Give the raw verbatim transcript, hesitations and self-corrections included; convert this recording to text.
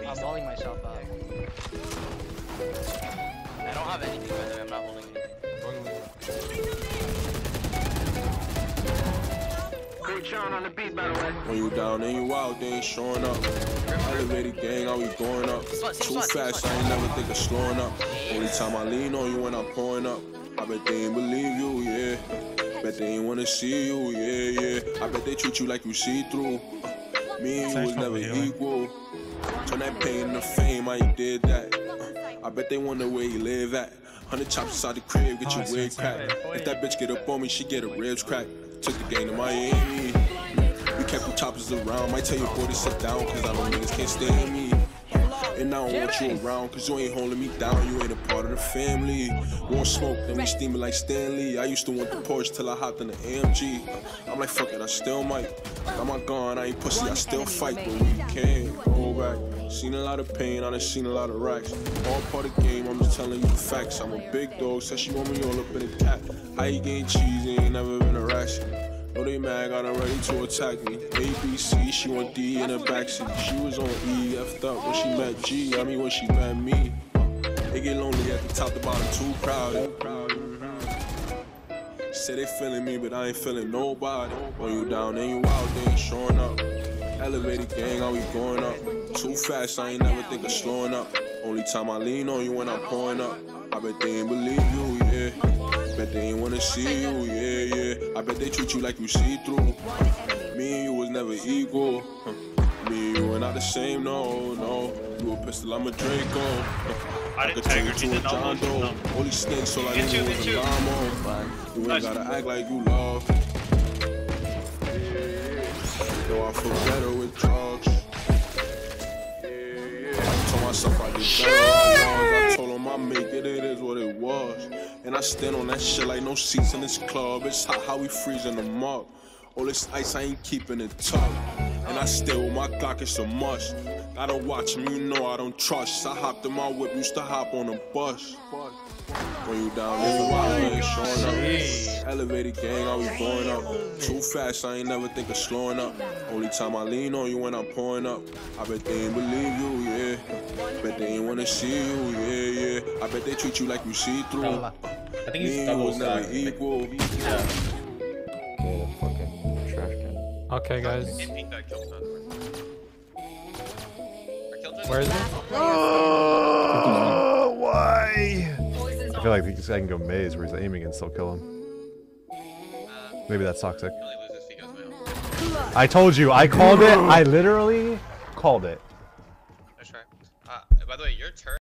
I'm walling myself up. I don't have anything, by the way. I'm not holding anything. When you down and you out, they ain't showing up. Elevated gang, how we going up? Too fast, I ain't never think of slowing up. Only time I lean on you when I'm pouring up. I bet they ain't believe you, yeah. Bet they ain't wanna see you, yeah, yeah. I bet they treat you like you see through. Uh, me and you was never equal. Turn that pain into fame, how you did that. Uh, I bet they wonder where you live at. Hundred chops inside the crib, get your wig cracked. If that bitch get up on me, she get her ribs cracked. Took the game to Miami. We kept the choppers around. Might tell your boy to sit down, cause I know niggas can't stand me. And I don't want you around, cause you ain't holding me down. You ain't a part of the family. Won't smoke, then we steaming like Stanley. I used to want the Porsche till I hopped in the A M G. I'm like, fuck it, I still might. Got my gun, I ain't pussy, I still fight, but we can't go back. Seen a lot of pain, I done seen a lot of racks. All part of the game, I'm just telling you the facts. I'm a big dog, said she want me all up in the cat. How you getting cheesy, ain't never been a ration. No, they mad, got her ready to attack me. A, B, C, she want D in the backseat. She was on E, F'd up when she met G. I mean when she met me. They get lonely at the top, the bottom, too crowded. Say they feeling me, but I ain't feeling nobody. When you down and you out, they ain't showing up. Elevated gang, how we going up? Too fast, I ain't never think of slowing up. Only time I lean on you when I'm pouring up. I bet they ain't believe you, yeah. Bet they ain't wanna see you, yeah, yeah. I bet they treat you like you see through. Me and you was never equal. Me and you were not the same, no, no. You a pistol, I'm a Draco. I could turn you to a John Doe. Only snake, so like you was a llama. You ain't gotta act like you love. Though I feel better with drugs. I told myself I did better. I told him I make it, it is what it was. And I stand on that shit like no seats in this club. It's hot how we freezing them up. All this ice, I ain't keeping it tough. And I stay with my Glock, it's a must. Gotta watch me, you know I don't trust. I hopped in my whip, used to hop on a bus. When you down there, you out, you ain't showing up. Elevated gang, how we blowing up. Too fast, I ain't never think of slowing up. Only time I lean on you when I'm pouring up. I bet they ain't believe you, yeah. Bet they ain't wanna see you, yeah, yeah. I bet they treat you like you see through. I think he's double stacked. Equal. Yeah. Okay, fucking trash can. Okay, guys. Where is it? Oh, why? I feel like this guy can go maze where he's aiming and still kill him. Maybe that's toxic. I told you, I called it. I literally called it. That's right. Uh, by the way, your turn.